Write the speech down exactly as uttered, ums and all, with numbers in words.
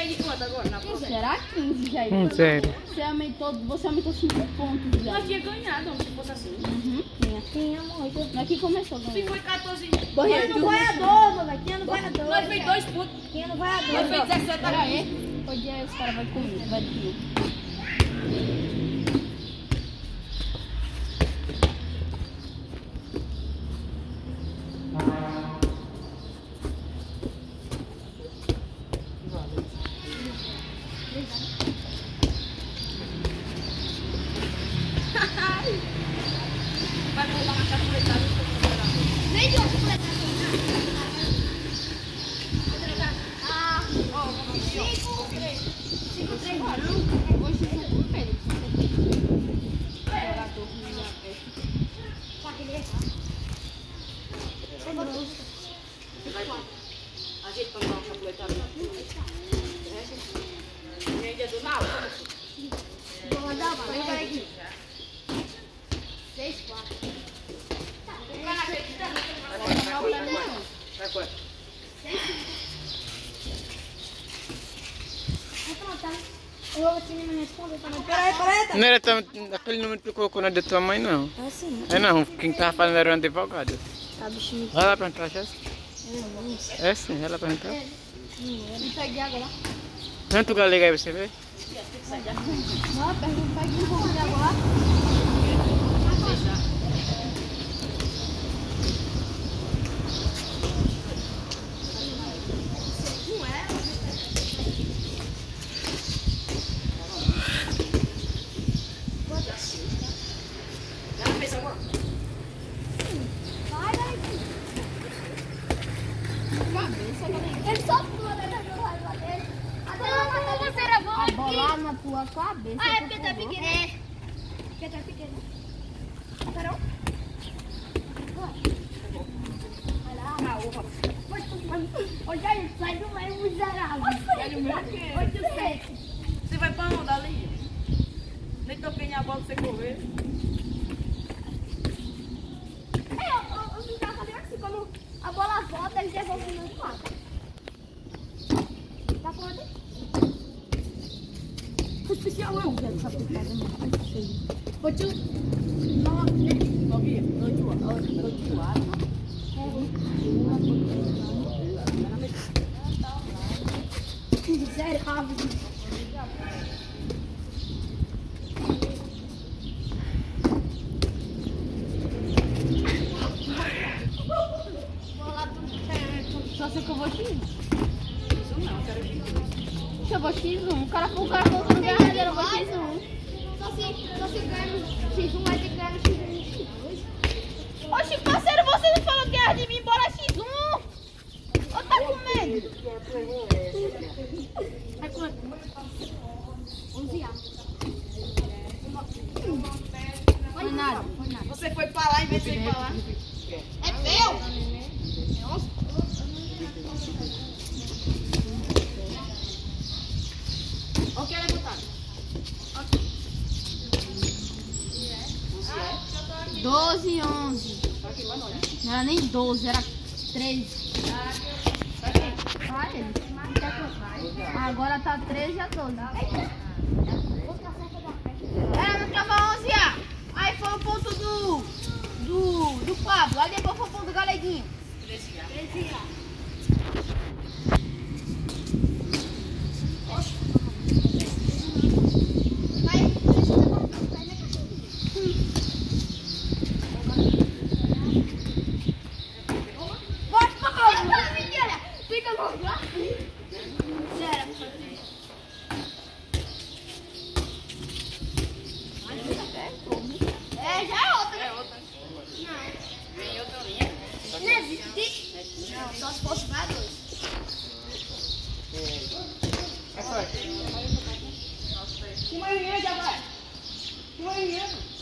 ganhei de quanto agora? Na prova? Será quinze, Jair? Um zero. Você aumentou, você aumentou cinco pontos já. Nós tinha ganhado, se fosse assim. Uhum, tinha. Tinha muito. Aqui começou Se ganhando. foi quatorze. Tinha no voador, velho. Tinha no voador. Nós fez dois pontos. Tinha no Nós voador. fez dezessete Pera aqui. aí. Hoje os caras vão comer, vai comer. Vai botar uma capuletada no seu computador. Nem de uma completada. Ah, cinco, três. Cinco, três, não. Hoje eu vou comer. A gente vai dar uma capuletada. E ainda do mal. Vou dar uma. Vem aqui. Seis, quatro. Vai quanto? Eu vou te me responder também. Peraí, peraí. Não era tão, aquele número que tu colocou na da tua mãe, não. É assim. É não, quem tava falando era um advogado. Tá, bichinho. Vai lá perguntar a Jéssica. É sim, vai lá perguntar. Me peguei agora. Tanto o galega aí você vê? Não, pergunta aqui um pouco de agora. Já fez agora? Vai, vai. Ele só pula, né? Agora você era bom A aqui. bola na tua cabeça. Ah, é por porque tá favor. pequeno. É. Porque tá pequeno. Parou? Olha aí, sai do meio miserável. Oito, sete. Você vai pra onde ali? Nem toquei na bola pra você correr. É, eu, eu, eu ficava fazendo assim, quando a bola volta, eles devolvem no quadro. Tá pronto? Especial eu quero essa picada, não sei. Oito, Sofia, oito horas. Oito horas, não? miserável. Só sei que eu vou X. Isso não, quero ir. Eu vou X um. O cara, o cara falou que não ganha nada, eu vou X um. Só se, só se ganhar no X um, vai ter que ganhar no X um e X dois. Oxe, parceiro, você não falou que era de mim, bora X um. Ou tá com medo? É quanto? onze A. Foi nada, foi nada. Você foi pra lá em vez de ir pra lá. É meu? Olha o que ela é botada. doze e onze. Não era nem doze, era treze. Vai, ele. Agora tá treze a doze. Era no cavalo onze A. Aí foi o ponto do. Do. Do Pablo. Aí depois foi o ponto do Galeguinho. treze A. É, já é outra. É outra. Não. Tem outra linha. Não existe. Não, só se fosse mais dois. É só. Que manhã já vai? Que manhã?